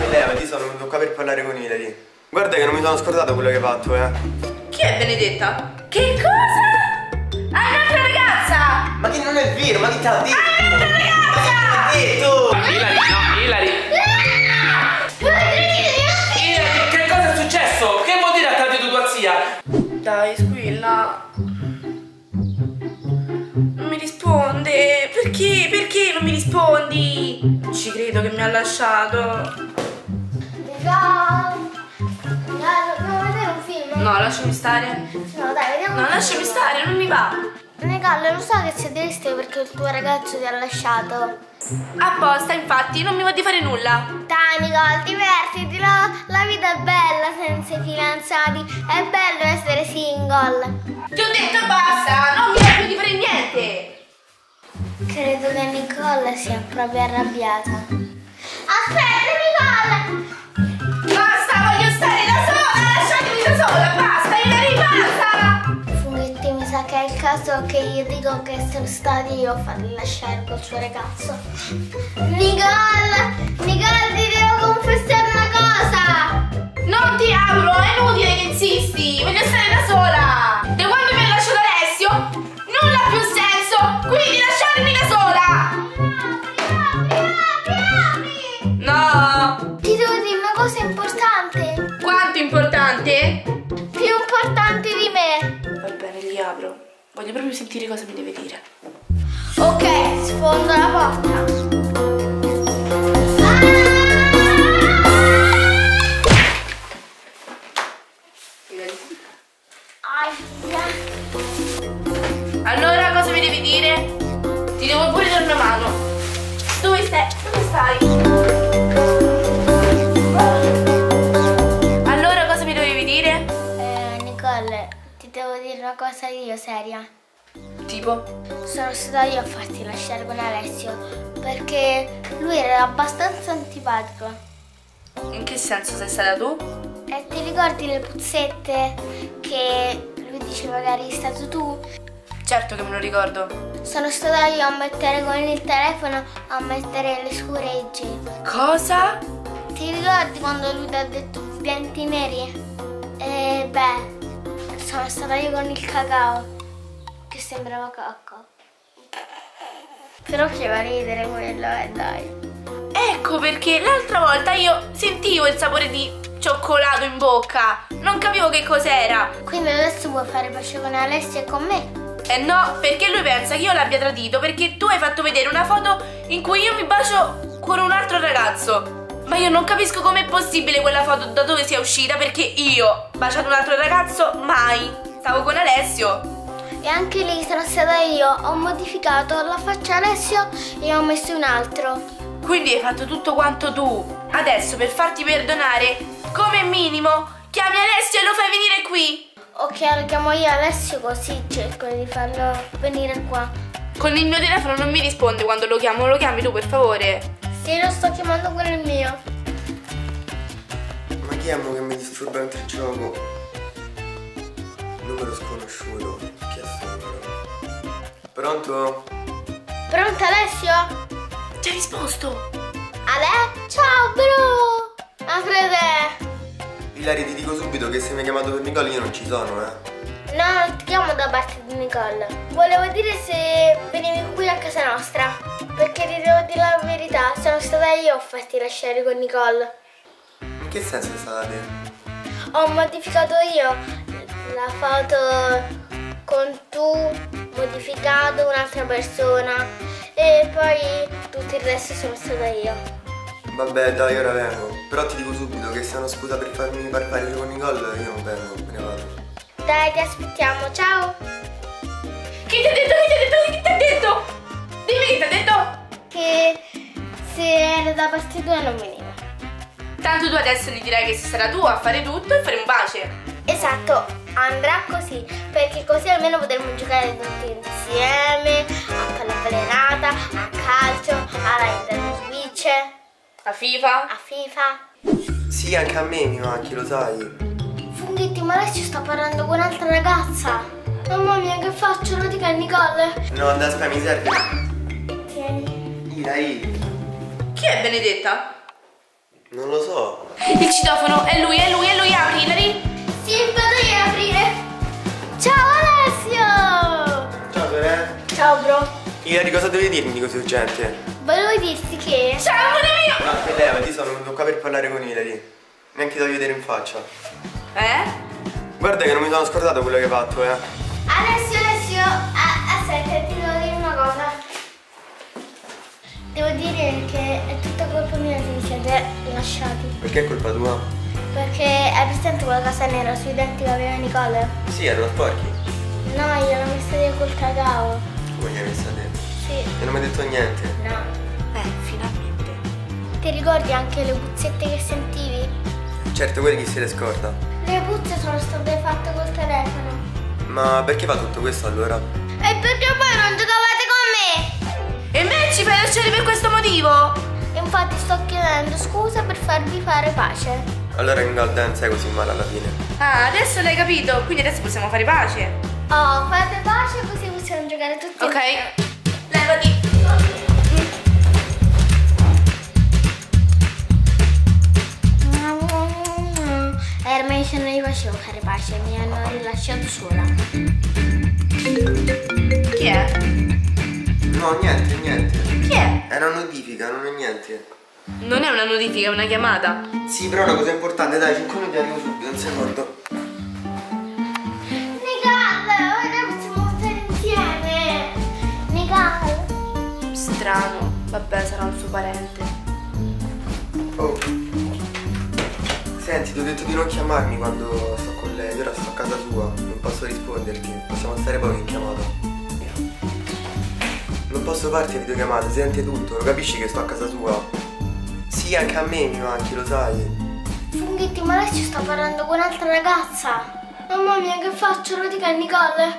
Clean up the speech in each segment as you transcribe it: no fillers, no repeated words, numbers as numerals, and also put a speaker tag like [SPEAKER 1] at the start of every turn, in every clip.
[SPEAKER 1] levati, sono venuto qua per parlare con Ilari. Guarda che non mi sono scordato quello che hai fatto,
[SPEAKER 2] Chi è Benedetta? Che cosa? Hai un'altra ragazza?
[SPEAKER 1] Ma che non è vero, ma chi te l'ha detto?
[SPEAKER 2] Hai un'altra ragazza?
[SPEAKER 1] Ma che ti ha detto?
[SPEAKER 3] Ilari, no, Ilari. Ilari, che cosa è successo? Che vuol dire ha tradito tua zia?
[SPEAKER 2] Dai, squilla. Non mi risponde. Perché? Perché non mi rispondi? Non ci credo che mi ha lasciato.
[SPEAKER 4] Dobbiamo vedere un film?
[SPEAKER 2] No, lasciami stare.
[SPEAKER 4] No, dai, vediamo.
[SPEAKER 2] No, lasciami stare, non mi va.
[SPEAKER 4] Nicole, lo so che sei triste perché il tuo ragazzo ti ha lasciato.
[SPEAKER 2] Apposta, infatti, non mi va di fare nulla.
[SPEAKER 4] Dai, Nicole, divertiti, la vita è bella senza i fidanzati. È bello essere single.
[SPEAKER 2] Ti ho detto basta, non mi va più di fare niente.
[SPEAKER 4] Credo che Nicole sia proprio arrabbiata. Aspetta, Nicole!
[SPEAKER 2] Basta, voglio stare da sola, lasciatemi da sola, basta, Ilari, basta.
[SPEAKER 4] Funghetti, mi sa che è il caso che io dico che sono stata io a farli lasciare col suo ragazzo. Nicole, ti devo confessare una cosa.
[SPEAKER 2] Non ti apro, è inutile che insisti, voglio stare da sola. Da quando mi ha lasciato Alessio, nulla ha più senso, quindi lasciarmi da sola. No.
[SPEAKER 4] Ti devo dire una cosa importante.
[SPEAKER 2] Quanto importante?
[SPEAKER 4] Più importante di me.
[SPEAKER 2] Va bene, li apro. Voglio proprio sentire cosa mi deve dire.
[SPEAKER 4] Ok, sfondo la porta.
[SPEAKER 2] Allora, cosa mi devi dire? Ti devo pure dare una mano. Dove stai? Dove stai? Allora, cosa mi dovevi dire?
[SPEAKER 4] Nicole, ti devo dire una cosa io seria.
[SPEAKER 2] Tipo?
[SPEAKER 4] Sono stata io a farti lasciare con Alessio perché lui era abbastanza antipatico.
[SPEAKER 2] In che senso sei stata tu?
[SPEAKER 4] E ti ricordi le puzzette che lui diceva che eri stato tu?
[SPEAKER 2] Certo che me lo ricordo.
[SPEAKER 4] Sono stata io a mettere con il telefono, a mettere le scuregge.
[SPEAKER 2] Cosa?
[SPEAKER 4] Ti ricordi quando lui ti ha detto denti neri? E beh, sono stata io con il cacao, che sembrava cacao. Però faceva ridere quello, dai.
[SPEAKER 2] Ecco perché l'altra volta io sentivo il sapore di cioccolato in bocca. Non capivo che cos'era.
[SPEAKER 4] Quindi adesso vuoi fare pace con Alessio e con me?
[SPEAKER 2] Eh no, perché lui pensa che io l'abbia tradito perché tu hai fatto vedere una foto in cui io mi bacio con un altro ragazzo. Ma io non capisco com'è possibile quella foto da dove sia uscita, perché io, baciato un altro ragazzo, mai. Stavo con Alessio.
[SPEAKER 4] E anche lì sono stata io, ho modificato la faccia Alessio e ho messo un altro.
[SPEAKER 2] Quindi hai fatto tutto quanto tu. Adesso, per farti perdonare, come minimo, chiami Alessio e lo fai venire qui.
[SPEAKER 4] Ok, lo chiamo io Alessio così cerco di farlo venire qua.
[SPEAKER 2] Con il mio telefono non mi risponde quando lo chiamo, lo chiami tu per favore.
[SPEAKER 4] Sì, lo sto chiamando con il mio.
[SPEAKER 1] Ma chi è mo che mi disturba mentre gioco? Numero sconosciuto. Chi è sto numero? Pronto?
[SPEAKER 4] Pronto Alessio?
[SPEAKER 2] Ti ha risposto.
[SPEAKER 4] Ale? Ciao bro! Apri.
[SPEAKER 1] Ilari, ti dico subito che se mi hai chiamato per Nicole io non ci sono,
[SPEAKER 4] No, non ti chiamo da parte di Nicole. Volevo dire se venivi qui a casa nostra. Perché ti devo dire la verità, sono stata io a farti lasciare con Nicole.
[SPEAKER 1] In che senso è stata te?
[SPEAKER 4] Ho modificato io la foto con tu, modificato un'altra persona e poi tutto il resto sono stata io.
[SPEAKER 1] Vabbè, dai, ora vengo. Però ti dico subito che se è una scusa per farmi parlare con Nicole, io non vengo, me ne vado.
[SPEAKER 4] Dai, ti aspettiamo, ciao!
[SPEAKER 2] Chi ti ha detto? Chi ti ha detto? Chi ti ha detto? Dimmi chi ti ha detto?
[SPEAKER 4] Che se era da parte tua non veniva.
[SPEAKER 2] Tanto tu adesso gli dirai che sarà tu a fare tutto e faremo pace.
[SPEAKER 4] Esatto, andrà così, perché così almeno potremo giocare tutti insieme, a pallavоленata, a calcio, alla Nintendo Switch,
[SPEAKER 2] A FIFA?
[SPEAKER 4] a FIFA.
[SPEAKER 1] Sì, anche a me mi manchi, lo sai.
[SPEAKER 4] Funghetti, ma Alessio sta parlando con un'altra ragazza. Mamma mia, che faccio? Lo dica a Nicole.
[SPEAKER 1] No, dai, aspetta, mi serve.
[SPEAKER 4] Tieni.
[SPEAKER 1] Ilari.
[SPEAKER 2] Chi è Benedetta?
[SPEAKER 1] Non lo so.
[SPEAKER 2] Il citofono, è lui, apri, Hilary.
[SPEAKER 4] Sì, vado io a aprire. Ciao Alessio!
[SPEAKER 1] Ciao Sore.
[SPEAKER 4] Ciao bro.
[SPEAKER 1] Hilary, cosa devi dirmi di così urgente?
[SPEAKER 4] Volevo dirti che...
[SPEAKER 2] Ciao, amore mio.
[SPEAKER 1] No, che levati, sono venuto qua per parlare con Hilary. Neanche ti voglio vedere in faccia. Guarda che non mi sono scordato quello che hai fatto,
[SPEAKER 4] Alessio, aspetta, ti devo dire una cosa. Devo dire che è tutta colpa mia che vi siete lasciati.
[SPEAKER 1] Perché è colpa tua?
[SPEAKER 4] Perché hai presente quella casa nera sui denti che aveva Nicole?
[SPEAKER 1] Sì, erano sporchi.
[SPEAKER 4] No, gliel'ho messa via col cacao.
[SPEAKER 1] Come gli hai messa te?
[SPEAKER 4] Sì.
[SPEAKER 1] E non mi hai detto niente.
[SPEAKER 4] No.
[SPEAKER 2] Finalmente.
[SPEAKER 4] Ti ricordi anche le puzzette che sentivi?
[SPEAKER 1] Certo, quelli chi se le scorda.
[SPEAKER 4] Le puzze sono state fatte col telefono.
[SPEAKER 1] Ma perché fa tutto questo allora?
[SPEAKER 4] E perché poi non giocavate con me?
[SPEAKER 2] E me ci fai lasciare per questo motivo?
[SPEAKER 4] Infatti sto chiedendo scusa per farvi fare pace.
[SPEAKER 1] Allora Nicole non sei così male alla fine.
[SPEAKER 2] Ah, adesso l'hai capito, quindi adesso possiamo fare pace.
[SPEAKER 4] Oh, fate pace così possiamo giocare tutti
[SPEAKER 2] Ok,
[SPEAKER 4] insieme.
[SPEAKER 2] levati.
[SPEAKER 4] Ormai se non gli facevo fare pace, mi hanno rilasciato sola.
[SPEAKER 2] Chi è?
[SPEAKER 1] No, niente.
[SPEAKER 2] Chi è?
[SPEAKER 1] È una notifica, non è niente.
[SPEAKER 2] Non è una notifica, è una chiamata.
[SPEAKER 1] Sì, però è una cosa importante, dai, 5 minuti arrivo subito, un secondo.
[SPEAKER 4] Nicole, ora possiamo stare insieme. Nicole.
[SPEAKER 2] Strano, vabbè, sarà un suo parente.
[SPEAKER 1] Oh. Senti, ti ho detto di non chiamarmi quando sto con lei, ora sto a casa sua, non posso risponderti, possiamo stare poco in chiamata. Non posso farti videochiamate, senti tutto, lo capisci che sto a casa sua? Sì, anche a me mi manchi, lo sai.
[SPEAKER 4] Funghetti, ma lei ci sta parlando con un'altra ragazza. Mamma mia, che faccio? Lo dica a Nicole.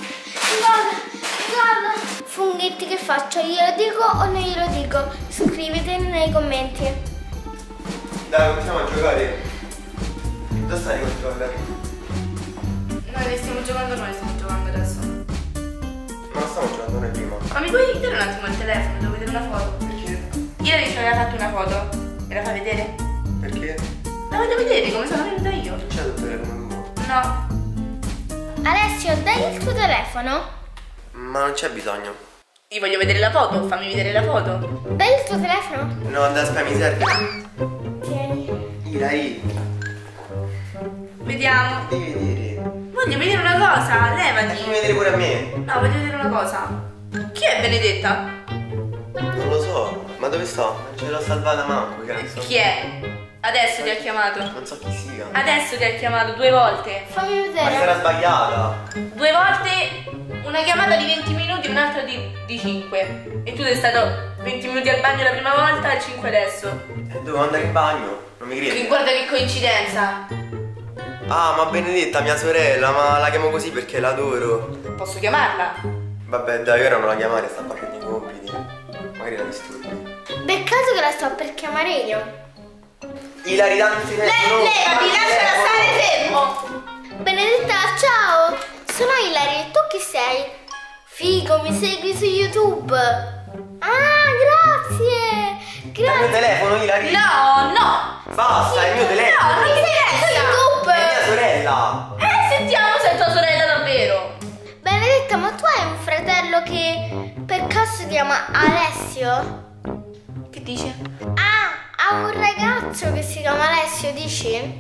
[SPEAKER 4] Nicole. Funghetti, che faccio? Glielo dico o non glielo dico? Scrivete nei commenti.
[SPEAKER 1] Dai, cominciamo a giocare. Dove stai con Nicole?
[SPEAKER 2] Noi stiamo giocando adesso.
[SPEAKER 1] Ma non stiamo giocando noi prima.
[SPEAKER 2] Ma mi puoi dare un attimo il telefono, devo vedere una foto?
[SPEAKER 1] Perché?
[SPEAKER 2] Ieri ci aveva fatto una foto. Me la fai vedere?
[SPEAKER 1] Perché?
[SPEAKER 2] La voglio vedere come sono venuta io.
[SPEAKER 1] C'è il telefono tuo?
[SPEAKER 2] No.
[SPEAKER 4] Alessio, dai il tuo telefono.
[SPEAKER 1] Ma non c'è bisogno.
[SPEAKER 2] Io voglio vedere la foto, fammi vedere la foto.
[SPEAKER 4] Dai il tuo telefono.
[SPEAKER 1] No, dai, aspetta, mi serve.
[SPEAKER 4] Tieni.
[SPEAKER 1] Dai,
[SPEAKER 2] Vediamo.
[SPEAKER 1] devi vedere.
[SPEAKER 2] Voglio vedere una cosa,
[SPEAKER 1] Fammi
[SPEAKER 2] levati.
[SPEAKER 1] vedere pure a me.
[SPEAKER 2] No, voglio vedere una cosa. Chi è Benedetta?
[SPEAKER 1] Non lo so, ma dove sto? Non ce l'ho salvata manco, cazzo.
[SPEAKER 2] Chi è? Adesso ti ha chiamato.
[SPEAKER 1] Non so chi sia.
[SPEAKER 2] Adesso ti ha chiamato 2 volte.
[SPEAKER 4] Fammi
[SPEAKER 1] Ma
[SPEAKER 4] vedere.
[SPEAKER 1] sarà sbagliata.
[SPEAKER 2] 2 volte una chiamata di 20 minuti e un'altra di 5. E tu sei stato 20 minuti al bagno la prima volta e 5 adesso.
[SPEAKER 1] Devo andare in bagno, non mi credi?
[SPEAKER 2] Guarda che coincidenza.
[SPEAKER 1] Ah, ma Benedetta, mia sorella, ma la chiamo così perché l'adoro.
[SPEAKER 2] Posso chiamarla?
[SPEAKER 1] Vabbè, dai, ora non la chiamare, sta facendo i compiti. Magari la disturbi.
[SPEAKER 4] Peccato che la sto per chiamare io.
[SPEAKER 1] Ilarità non si
[SPEAKER 2] Levati, lasciala stare fermo.
[SPEAKER 4] Benedetta, ciao! Sono Ilari e tu chi sei? Figo, mi segui su YouTube? Ah, grazie!
[SPEAKER 1] Il mio
[SPEAKER 4] Grazie!
[SPEAKER 1] telefono, Ilari.
[SPEAKER 2] No.
[SPEAKER 1] Basta, è il mio telefono.
[SPEAKER 2] No, non mi
[SPEAKER 4] Su
[SPEAKER 2] interessa.
[SPEAKER 4] YouTube!
[SPEAKER 1] È mia sorella.
[SPEAKER 2] Sentiamo se è tua sorella davvero.
[SPEAKER 4] Benedetta, ma tu hai un fratello che per caso si chiama Alessio?
[SPEAKER 2] Che dice?
[SPEAKER 4] Ah, ha un ragazzo che si chiama Alessio, dici?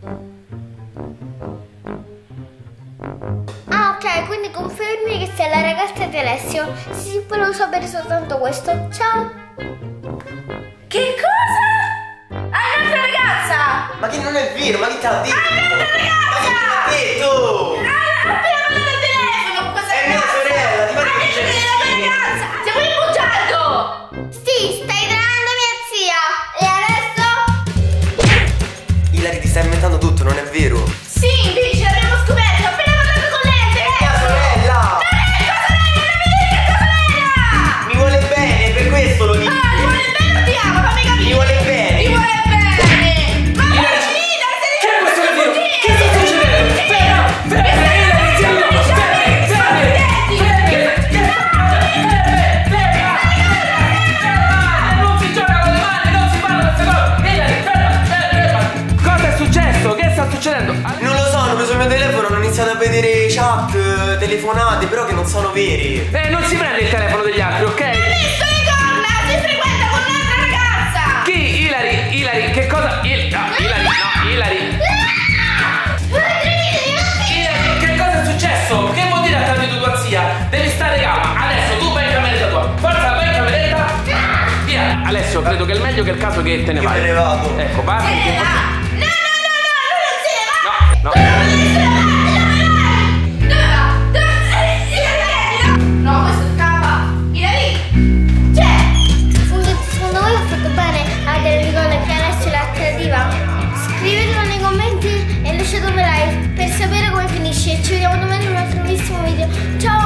[SPEAKER 4] Ah, ok, quindi confermi che sei la ragazza di Alessio. Sì, volevo sapere soltanto questo. Ciao!
[SPEAKER 2] Che cosa? Hai un'altra ragazza?
[SPEAKER 1] Ma che non è vero, ma chi te l'ha detto?
[SPEAKER 2] ragazza!
[SPEAKER 1] Ma chi te l'ha detto?
[SPEAKER 2] Appena parlato al telefono, cosa
[SPEAKER 1] È mia sorella, ti pare che
[SPEAKER 2] Hai
[SPEAKER 1] c'è
[SPEAKER 2] la ragazza! Siamo in bugiardo!
[SPEAKER 4] Sì, stai traendo mia zia! E adesso?
[SPEAKER 1] Ilari, ti stai inventando tutto, non è vero?
[SPEAKER 2] Sì, invece l'abbiamo scoperto, appena parlato con lei al
[SPEAKER 1] Mia
[SPEAKER 2] telefono!
[SPEAKER 1] sorella!
[SPEAKER 2] Non è tua sorella, non mi dire che tua sorella!
[SPEAKER 1] Mi vuole bene, per questo lo dico!
[SPEAKER 2] Ah, ti vuole bene o ti ama? Fammi capire!
[SPEAKER 1] Mi vuole bene!
[SPEAKER 2] Ti vuole bene! Ma
[SPEAKER 3] Ilari,
[SPEAKER 2] uscita, sei
[SPEAKER 3] che è questo casino?
[SPEAKER 2] fuggita!
[SPEAKER 3] Che sta succedendo? Ferma! Ferma! Ilari, zio! Non si gioca con le mani, non si fanno queste cose! Ilari, ferma!
[SPEAKER 1] bere.
[SPEAKER 3] Non si prende il telefono degli altri, ok?
[SPEAKER 2] Hai visto le corna? Si frequenta con un'altra ragazza!
[SPEAKER 3] Chi? Ilari, che cosa? Ilari. Che cosa è successo? Che vuol dire ha tradito tua zia? Devi stare calma. Adesso tu vai in cameretta tua. Forza, vai in cameretta. Via. Alessio, credo che è il meglio che il caso che te ne vai.
[SPEAKER 1] Io me ne vado.
[SPEAKER 3] Ecco, va.
[SPEAKER 2] Se ne va! No, lui non se ne va!
[SPEAKER 3] No.
[SPEAKER 2] Dove va? No, questo scappa! Ilari!
[SPEAKER 4] Secondo voi ho fatto bene a dire Nicola che Alessio la tradiva? Scrivetelo nei commenti e lasciate un like per sapere come finisce. Ci vediamo domani in un altro nuovissimo video. Ciao!